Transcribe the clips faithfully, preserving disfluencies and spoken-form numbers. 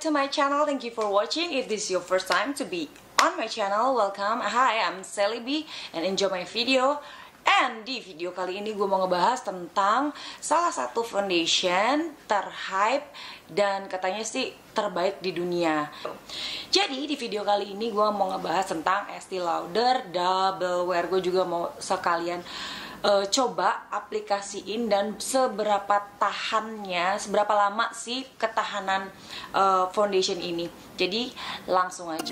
to my channel. Thank you for watching. If this is your first time to be on my channel, welcome. Hi, I'm Sally B and enjoy my video. And di video kali ini gue mau ngebahas tentang salah satu foundation terhype dan katanya sih terbaik di dunia. Jadi di video kali ini gue mau ngebahas tentang Estee Lauder Double Wear. Gue juga mau sekalian uh, coba aplikasiin dan seberapa tahannya, seberapa lama sih ketahanan uh, foundation ini. Jadi langsung aja.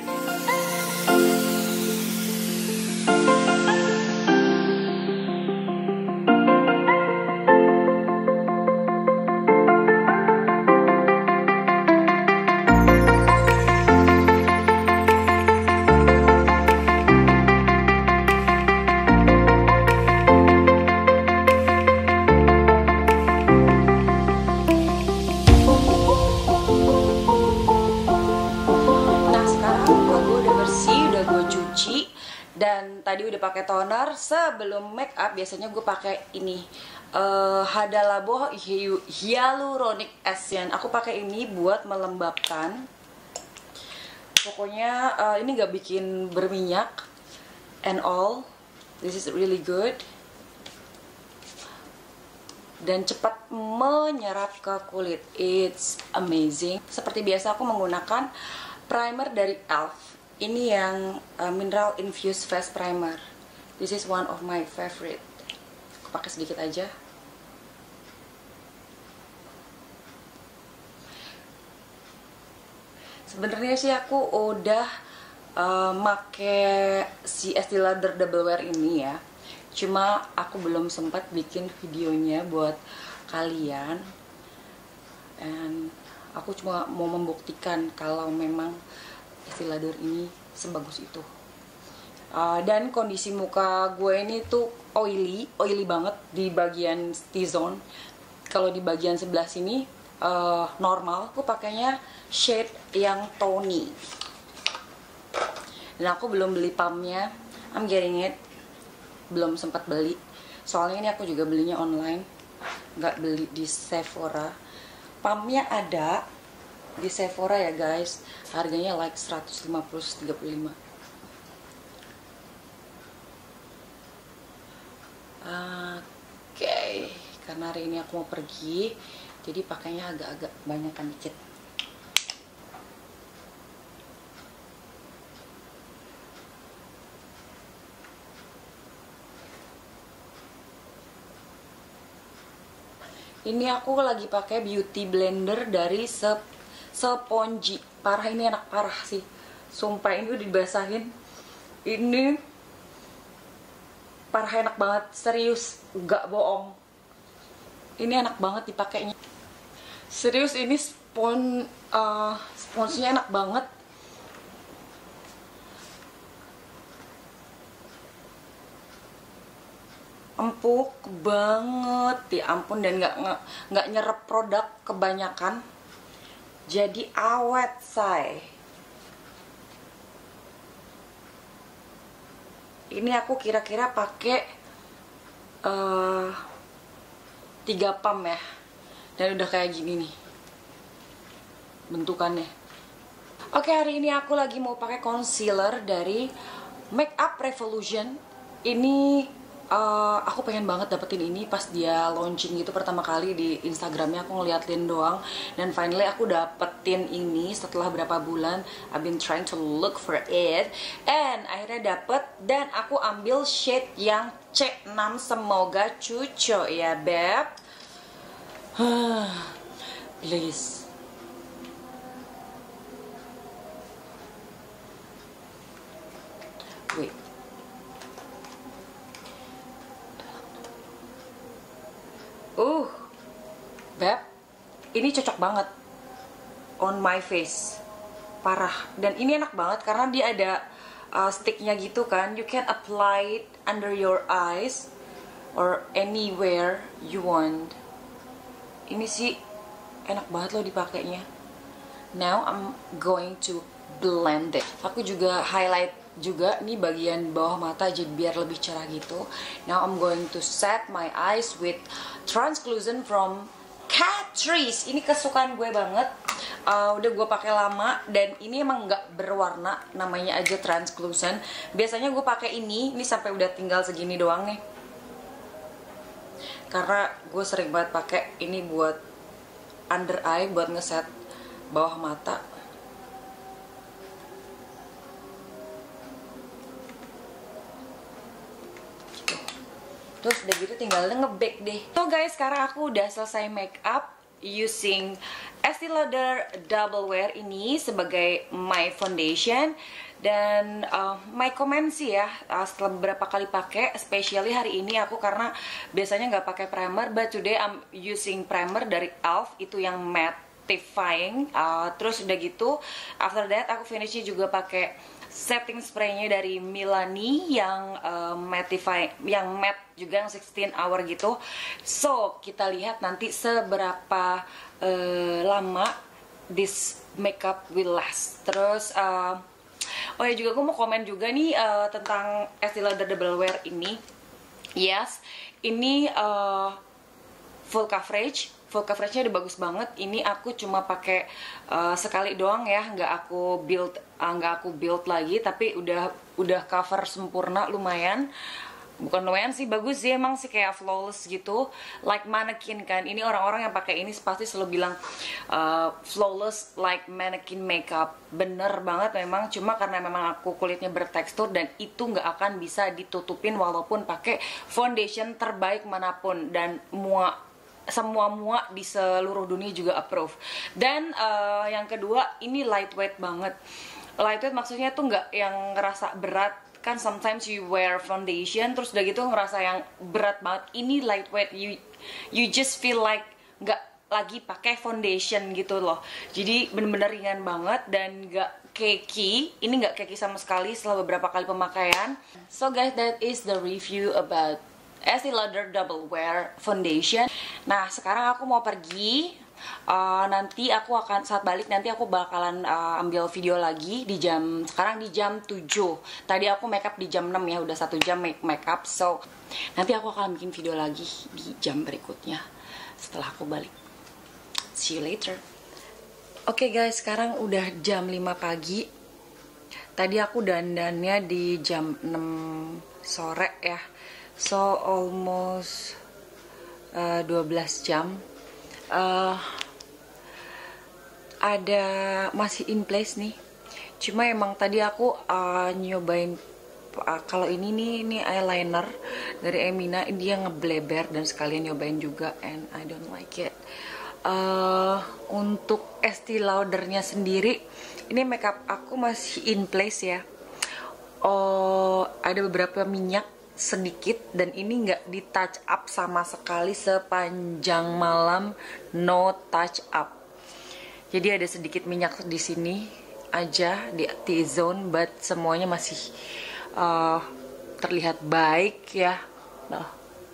Dan tadi udah pakai toner. Sebelum make up biasanya gue pakai ini uh, Hada Labo Hyaluronic Essence. Aku pakai ini buat melembabkan. Pokoknya uh, ini gak bikin berminyak and all. This is really good. Dan cepat menyerap ke kulit. It's amazing. Seperti biasa aku menggunakan primer dari e l f. Ini yang uh, Mineral Infused Face Primer. This is one of my favorite. Aku pakai sedikit aja. Sebenarnya sih aku udah uh, make si Estee Lauder Double Wear ini ya. Cuma aku belum sempat bikin videonya buat kalian. Dan aku cuma mau membuktikan kalau memang Estee Lauder ini sebagus itu. Uh, dan kondisi muka gue ini tuh oily, oily banget di bagian T-zone. Kalau di bagian sebelah sini uh, normal. Aku pakainya shade yang tony. Dan aku belum beli pumpnya. I'm getting it. Belum sempat beli. Soalnya ini aku juga belinya online, nggak beli di Sephora. Pumpnya ada di Sephora ya guys, harganya like seratus lima puluh sampai tiga puluh lima. Oke, okay. Karena hari ini aku mau pergi, jadi pakainya agak-agak banyakan dikit. Ini aku lagi pakai beauty blender dari Sep Spongy. Parah, ini enak parah sih. Sumpah ini udah dibasahin. Ini parah enak banget, serius, gak bohong. Ini enak banget dipakainya. Serius ini spon uh, sponsnya enak banget. Empuk banget, ya ampun, dan nggak nggak nyerap produk kebanyakan. Jadi awet say. Ini aku kira-kira pakai uh, tiga pump ya, dan udah kayak gini nih bentukannya. Oke, hari ini aku lagi mau pakai concealer dari Makeup Revolution. Ini Uh, aku pengen banget dapetin ini pas dia launching gitu pertama kali di Instagramnya. Aku ngeliatin doang, dan finally aku dapetin ini setelah berapa bulan. I've been trying to look for it, and akhirnya dapet. Dan aku ambil shade yang C enam. Semoga cucok ya beb. Please. Wait. Uh, beb, ini cocok banget on my face, parah. Dan ini enak banget karena dia ada uh, sticknya gitu kan. You can apply it under your eyes or anywhere you want. Ini sih enak banget loh dipakainya. Now I'm going to blend it. Aku juga highlight juga nih bagian bawah mata jadi biar lebih cerah gitu. Now I'm going to set my eyes with translucent from Catrice. Ini kesukaan gue banget. uh, udah gue pakai lama dan ini emang nggak berwarna, namanya aja translucent. Biasanya gue pakai ini, ini sampai udah tinggal segini doang nih. Karena gue sering banget pakai ini buat under eye, buat ngeset bawah mata. Gitu. Terus udah gitu tinggal nge-bake deh. So guys, sekarang aku udah selesai make up using Estee Lauder Double Wear ini sebagai my foundation. Dan uh, my comment sih ya, uh, setelah beberapa kali pakai, especially hari ini aku karena biasanya nggak pakai primer, but today I'm using primer dari e l f, itu yang mattifying. Uh, terus udah gitu, after that aku finishnya juga pakai setting spraynya dari Milani yang uh, mattify, yang matte juga, yang sixteen hour gitu. So kita lihat nanti seberapa uh, lama this makeup will last. Terus uh, oh ya juga gue mau komen juga nih uh, tentang Estee Lauder Double Wear ini. Yes, ini uh, full coverage. Full coveragenya udah bagus banget. Ini aku cuma pakai uh, sekali doang ya, nggak aku build, uh, nggak aku build lagi, tapi udah udah cover sempurna, lumayan. Bukan lumayan sih, bagus sih, emang sih kayak flawless gitu, like mannequin kan. Ini orang-orang yang pakai ini pasti selalu bilang uh, flawless like mannequin makeup. Bener banget memang, cuma karena memang aku kulitnya bertekstur dan itu nggak akan bisa ditutupin walaupun pakai foundation terbaik manapun, dan mua semua mua di seluruh dunia juga approve. Dan uh, yang kedua, ini lightweight banget. Lightweight maksudnya tuh nggak yang ngerasa berat. Kan sometimes you wear foundation terus udah gitu ngerasa yang berat banget. Ini lightweight, you you just feel like nggak lagi pakai foundation gitu loh. Jadi bener-bener ringan banget dan nggak cakey. Ini nggak cakey sama sekali setelah beberapa kali pemakaian. So guys, that is the review about Estee Lauder Double Wear Foundation. Nah sekarang aku mau pergi. Uh, nanti aku akan, saat balik nanti aku bakalan uh, ambil video lagi di jam, sekarang di jam tujuh. Tadi aku makeup di jam enam ya, udah satu jam make makeup. So nanti aku akan bikin video lagi di jam berikutnya setelah aku balik. See you later. Oke okay guys, sekarang udah jam lima pagi. Tadi aku dandannya di jam enam sore ya. So almost uh, dua belas jam. Uh, ada masih in place nih, cuma emang tadi aku uh, nyobain uh, kalau ini nih, ini eyeliner dari Emina, dia ngebleber dan sekalian nyobain juga, and I don't like it. Uh, untuk Estee Laudernya sendiri, ini makeup aku masih in place ya. Oh, ada beberapa minyak sedikit dan ini nggak di touch up sama sekali sepanjang malam, no touch up. Jadi ada sedikit minyak di sini aja di T-zone, but semuanya masih uh, terlihat baik ya. Nah,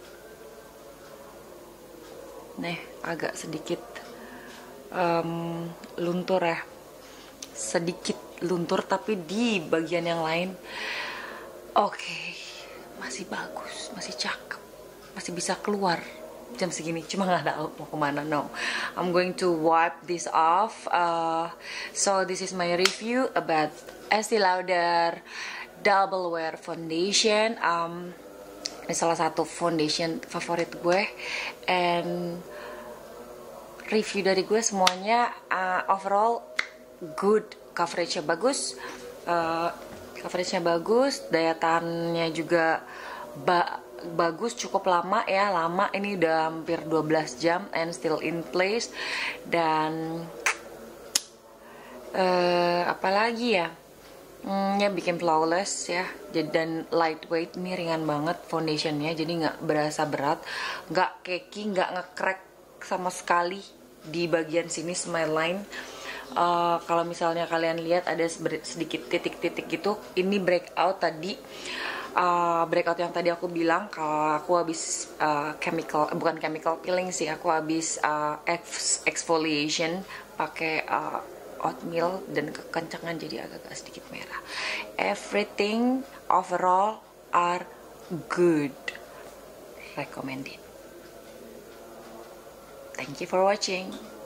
nih agak sedikit um, luntur ya, sedikit luntur tapi di bagian yang lain oke. Okay. Masih bagus, masih cakep, masih bisa keluar jam segini. Cuma nggak tahu mau kemana. No, I'm going to wipe this off. Uh, so this is my review about Estee Lauder Double Wear Foundation. Um, ini salah satu foundation favorit gue, and review dari gue semuanya uh, overall good, coveragenya bagus. Uh, Coveragenya bagus, daya tahannya juga ba bagus, cukup lama ya, lama. Ini udah hampir dua belas jam and still in place. Dan uh, apalagi ya, hmm, ya bikin flawless ya. Jadi dan lightweight, ini ringan banget foundationnya, jadi nggak berasa berat, nggak cakey, nggak nge-crack sama sekali di bagian sini smile line. Uh, kalau misalnya kalian lihat ada sedikit titik-titik gitu, ini breakout tadi. Uh, breakout yang tadi aku bilang kalau aku habis uh, chemical, bukan chemical peeling sih, aku habis uh, exfoliation pakai uh, oatmeal dan kekencangan jadi agak-agak sedikit merah. Everything overall are good, recommended. Thank you for watching.